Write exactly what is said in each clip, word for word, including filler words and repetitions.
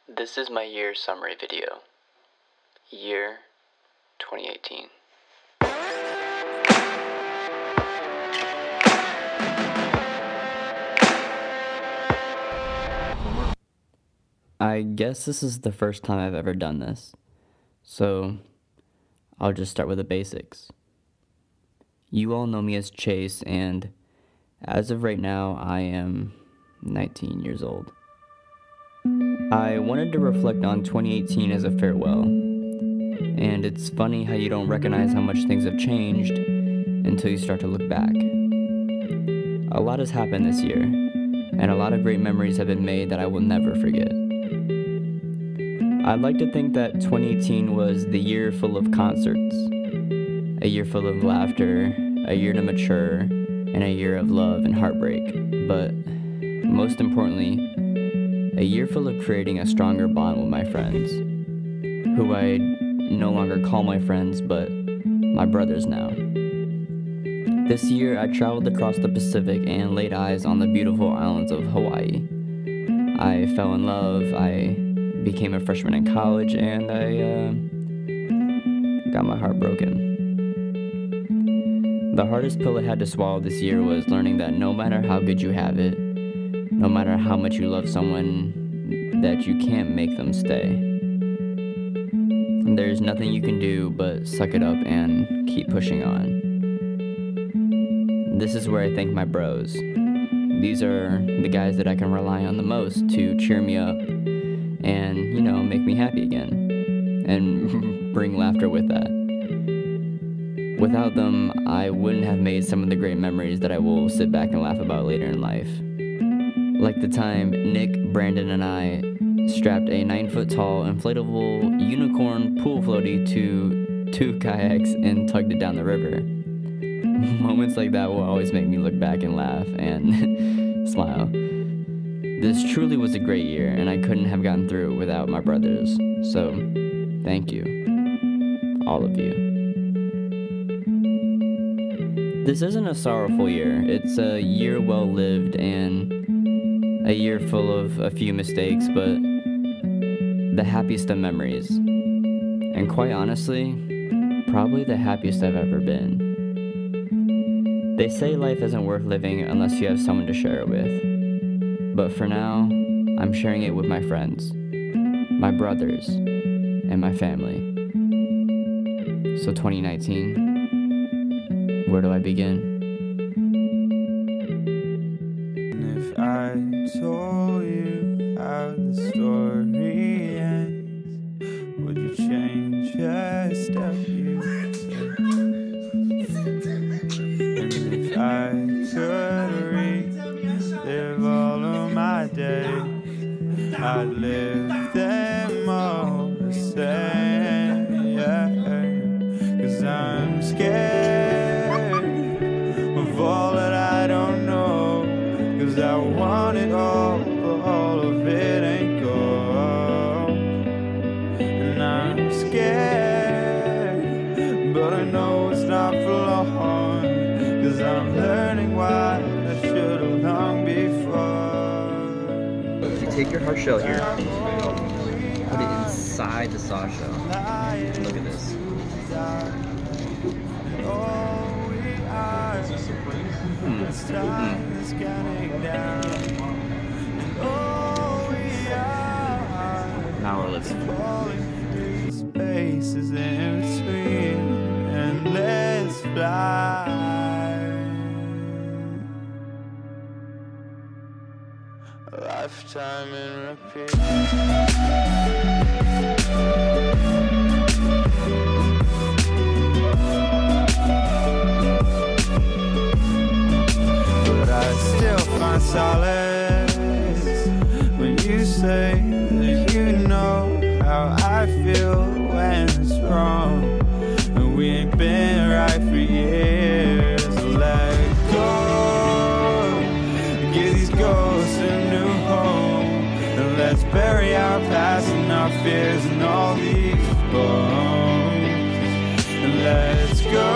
This is my year summary video. Year twenty eighteen. I guess this is the first time I've ever done this, so I'll just start with the basics. You all know me as Chase, and as of right now, I am nineteen years old. I wanted to reflect on twenty eighteen as a farewell, and it's funny how you don't recognize how much things have changed until you start to look back. A lot has happened this year, and a lot of great memories have been made that I will never forget. I'd like to think that twenty eighteen was the year full of concerts, a year full of laughter, a year to mature, and a year of love and heartbreak, but most importantly, a year full of creating a stronger bond with my friends, who I no longer call my friends, but my brothers now. This year, I traveled across the Pacific and laid eyes on the beautiful islands of Hawaii. I fell in love, I became a freshman in college, and I uh, got my heart broken. The hardest pill I had to swallow this year was learning that no matter how good you have it, no matter how much you love someone, that you can't make them stay. There's nothing you can do but suck it up and keep pushing on. This is where I thank my bros. These are the guys that I can rely on the most to cheer me up and, you know, make me happy again, and bring laughter with that. Without them, I wouldn't have made some of the great memories that I will sit back and laugh about later in life. Like the time Nick, Brandon, and I strapped a nine-foot-tall inflatable unicorn pool floaty to two kayaks and tugged it down the river. Moments like that will always make me look back and laugh and smile. This truly was a great year, and I couldn't have gotten through it without my brothers. So, thank you. All of you. This isn't a sorrowful year. It's a year well lived and a year full of a few mistakes, but the happiest of memories. And quite honestly, probably the happiest I've ever been. They say life isn't worth living unless you have someone to share it with. But for now, I'm sharing it with my friends, my brothers, and my family. So twenty nineteen, where do I begin? If I told you how the story ends, would you change a step you took? And if I could relive all of my days, I'd live them all the same, yeah. 'Cause I'm scared of all that I don't know, 'cause I want it all, but all of it ain't gold. And I'm scared, but I know it's not for long, 'cause I'm learning why I should have long before. If you take your hard shell here, put it inside the soft shell. Look at this. Mm. Mm. Now we're listening. Spaces in between, and let's fly. A lifetime in repeat. Find solace when you say that you know how I feel when it's wrong, and we ain't been right for years. So let go, give these ghosts a new home, and let's bury our past and our fears and all these bones, and let's go.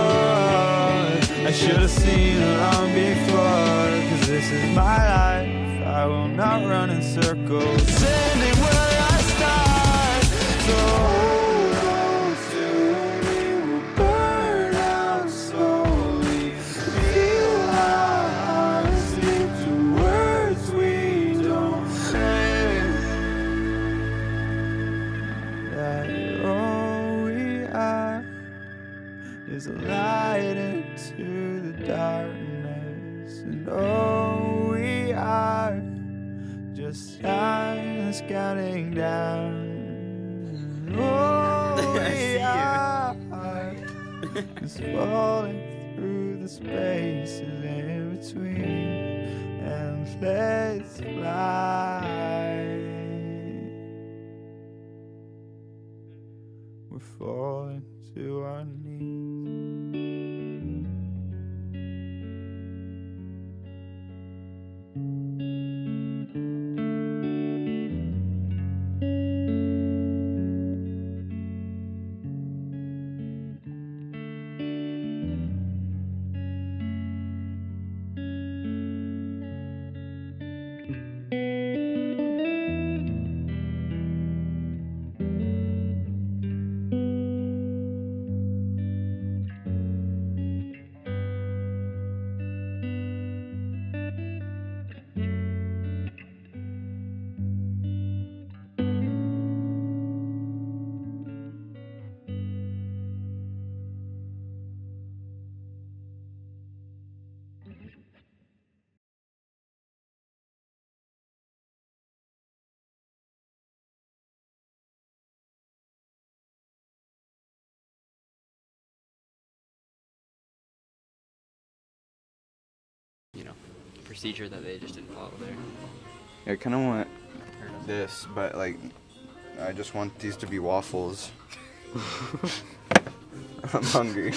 I should have seen it long before, 'cause this is my life, I will not run in circles. Sending where I the light into the darkness, and oh, we are just stars counting down. Oh, we are just falling through the spaces in between, and let's fly. We're falling to our knees. You know, procedure that they just didn't follow there. I kind of want this, but like, I just want these to be waffles. I'm hungry.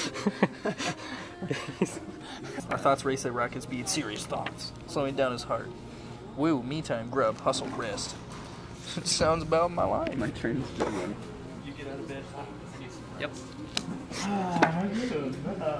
Our thoughts race at rocket speed, serious thoughts, slowing down his heart. Woo, me time, grub, hustle, rest. Sounds about my life. My turn's doing. You get out of bed. Yep.